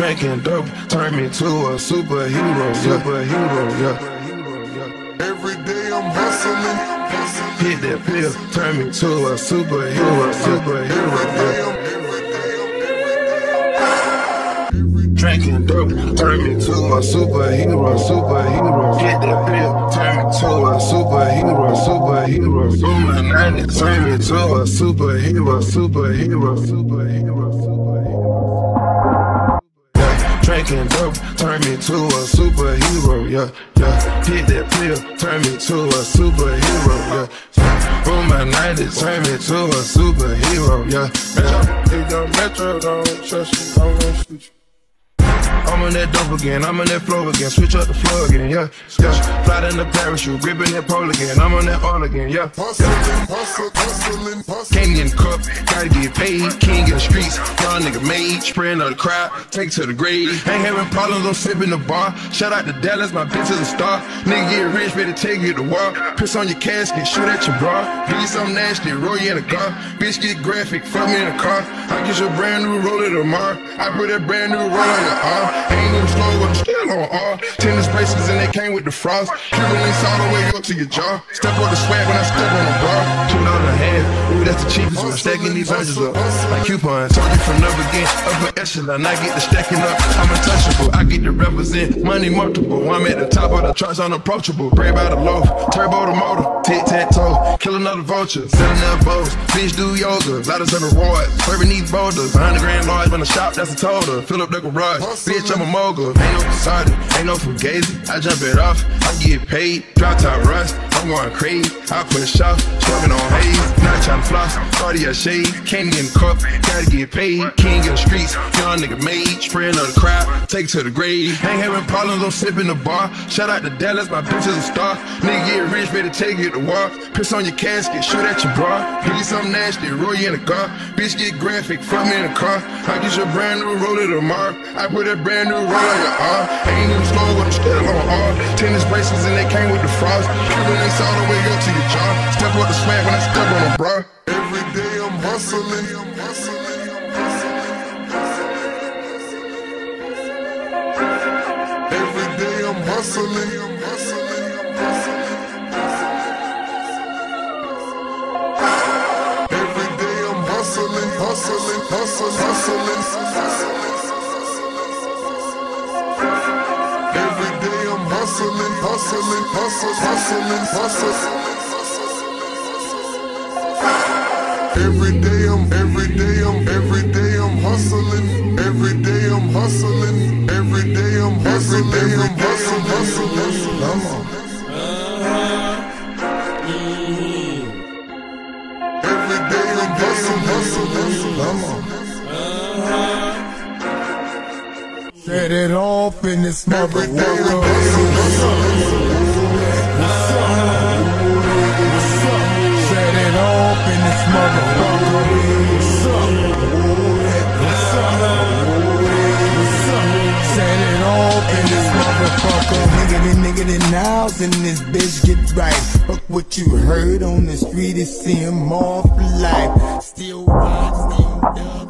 Drinking dope turned me to a superhero, yeah. Every day I'm hustling. Hit that pill, turn me to a superhero, yeah. Drinking dope turn me to a superhero. Hit that pill, turn me to a superhero. Boom my 90s, turn me to a superhero. Drinking dope, turn me to a superhero, yeah. Hit that pill, turn me to a superhero, yeah. Boom my 90s, turn me to a superhero, yeah. If your metro don't trust you, I'm gon' shoot you. I'm on that dope again, I'm on that flow again, switch up the flow again, yeah. Fly in the parachute, gripping that pole again, I'm on that all again, yeah. Hustling. Can't get in the cup, gotta get paid, king in the streets, young nigga made, spraying on the crowd, take to the grave. Ain't having problems, I'm sipping the bar, shout out to Dallas, my bitch is a star. Nigga get rich, better take you to war, piss on your casket, shoot at your bra, give you something nasty, roll you in the car, bitch get graphic, fuck me in the car, I get your brand new roller tomorrow, I put that brand new roll on your arm. Ain't even slow, but I'm still on R. Tennis bracelets and they came with the frost. Cuban links all the way up to your jaw. Step on the swag when I step on the bar. $2 a half, ooh, that's the cheapest one. Stacking these hundreds up like coupons. Told you from never again, upper echelon. I get the stacking up, I'm untouchable. I get to represent money multiple. I'm at the top of the charts, unapproachable. Brave by the loaf, turbo the motor, tic-tac-toe. Kill another vulture, selling their bows. Bitch do yoga, ladders and rewards. Serving these boulders, 100 grand large when the shop, that's a total. Fill up the garage, bitch, I'm a mogul. Ain't no Casada, ain't no Fugazi. I jump it off, I get paid. Drop top rust, I'm going crazy. I push off, smoking on haze. Not trying to floss, Cartier shade. Can't get in the cup, gotta get paid. King in the streets, young nigga made. Spraying on the crowd, take it to the grave. Ain't having problems, I'm sipping the bar. Shout out to Dallas, my bitch is a star. Nigga get rich, better take you to war. Piss on your casket, shoot at your bra. Give you something nasty, roll you in the car. Bitch get graphic, fuck me in the car. I get your brand new roller tomorrow. I put that brand new roll on your arm. Ain't even slow, but I'm still on R. Tennis bracelets and they came with the frost. Cuban links all the way up to your jaw. Step up the swag when I step on them, bro. Every day I'm hustling. Every day I'm hustling. Every day I'm hustling. Every day I'm hustling. Every day I'm hustling. Every day I'm hustling. Every day I'm hustling. Come on. Every day I'm hustling. Come on. Set it off in this mother. Every day I'm hustling. Set it off in this motherfucker. Set it off in this motherfucker. Nigga the nows and this bitch get right. Fuck what you heard on the street, it's see him off life. Still ride, still dub.